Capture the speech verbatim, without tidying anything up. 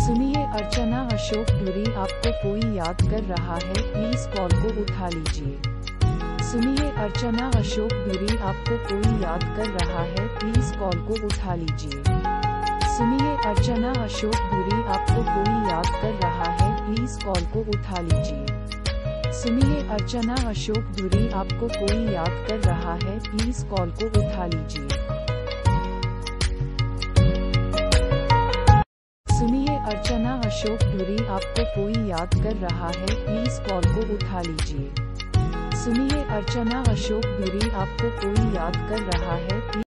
सुनिए अर्चना अशोक धुरी आपको कोई याद कर रहा है, प्लीज कॉल को उठा लीजिए। सुनिए अर्चना अशोक धुरी आपको कोई याद कर रहा है, प्लीज कॉल को उठा लीजिए। सुनिए अर्चना अशोक धुरी आपको कोई याद कर रहा है, प्लीज कॉल को उठा लीजिए। सुनिए अर्चना अशोक धुरी आपको कोई याद कर रहा है, प्लीज कॉल को उठा लीजिए। सुनिए अर्चना अशोक धुरी आपको कोई याद कर रहा है, प्लीज कॉल को उठा लीजिए। सुनिए अर्चना अशोक धुरी आपको कोई याद कर रहा है।